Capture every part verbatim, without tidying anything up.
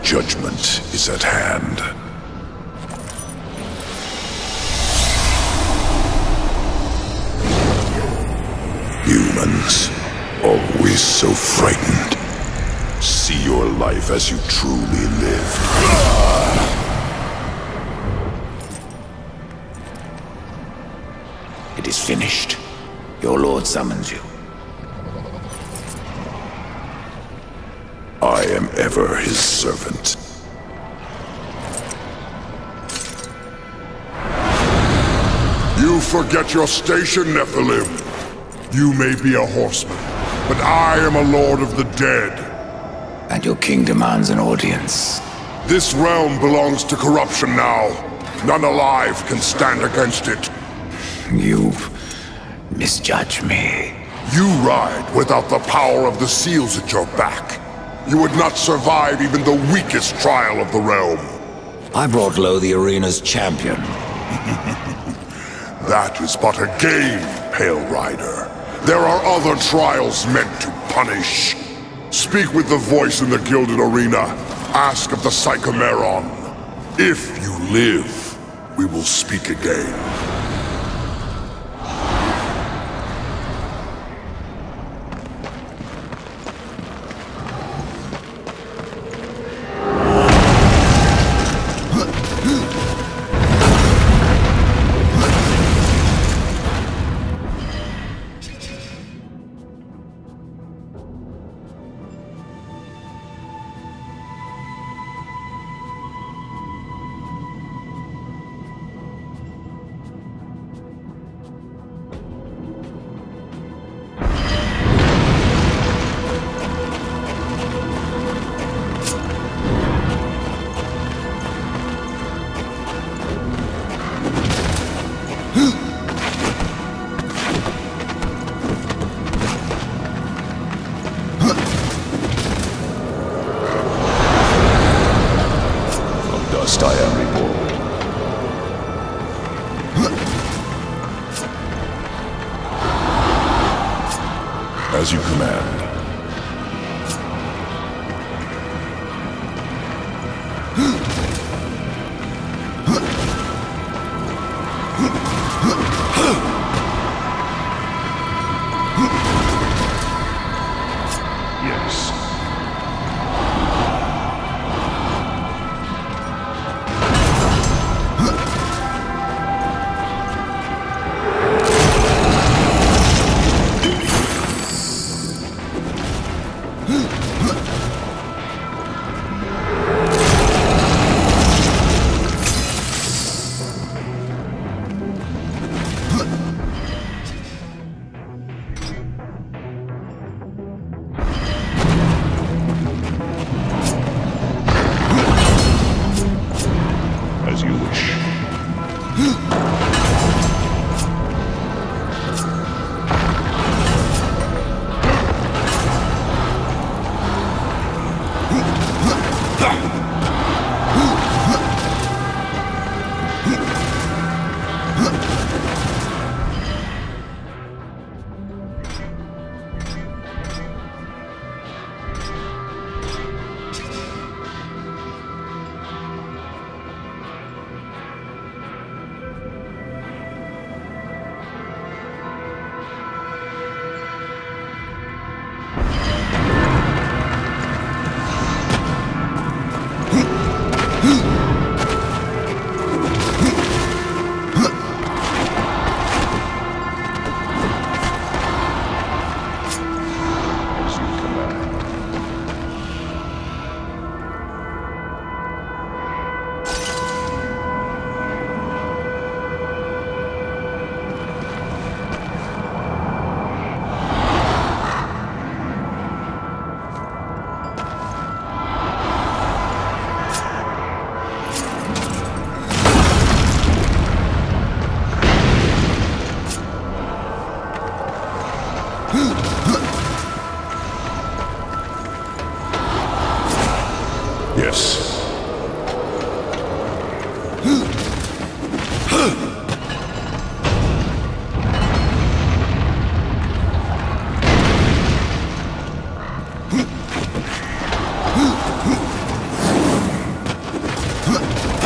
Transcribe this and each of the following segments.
judgment is at hand. Humans, always so frightened. See your life as you truly lived. It is finished. Your lord summons you. I am ever his servant. You forget your station, Nephilim. You may be a horseman, but I am a lord of the dead. And your king demands an audience. This realm belongs to corruption now. None alive can stand against it. You misjudge me. You ride without the power of the seals at your back. You would not survive even the weakest trial of the realm. I brought low the arena's champion. That is but a game, Pale Rider. There are other trials meant to punish. Speak with the voice in the Gilded Arena. Ask of the Psychomeron. If you live, we will speak again. I am reborn. As you command. Yes. As you wish.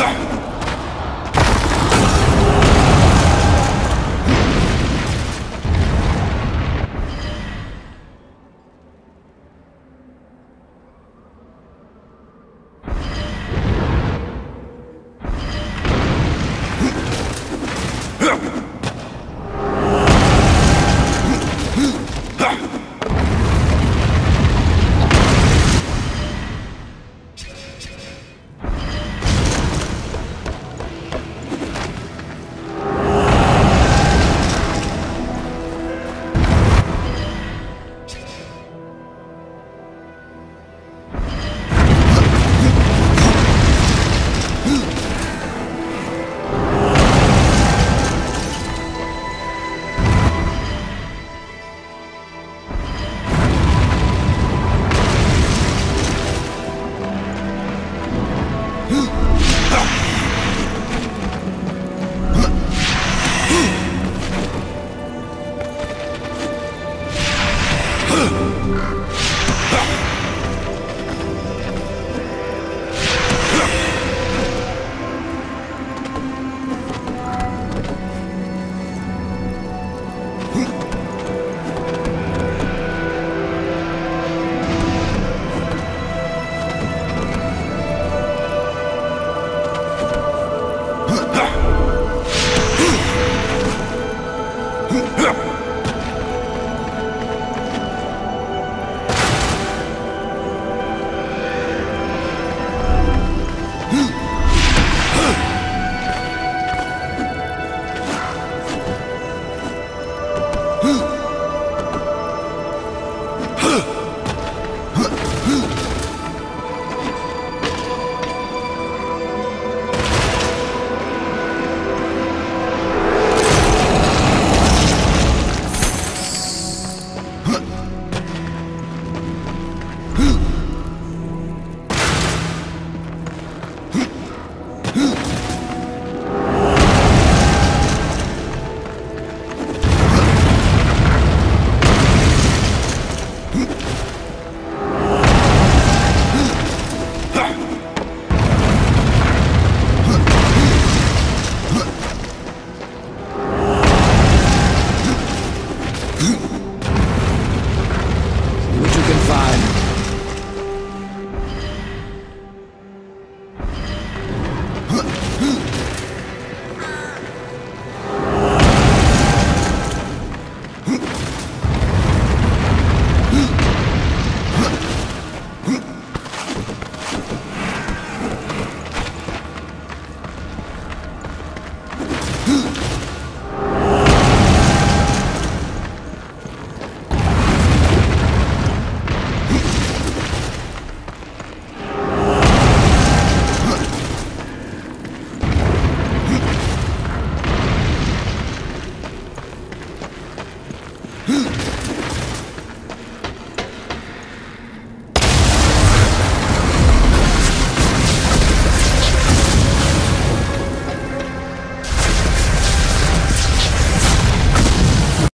Huh?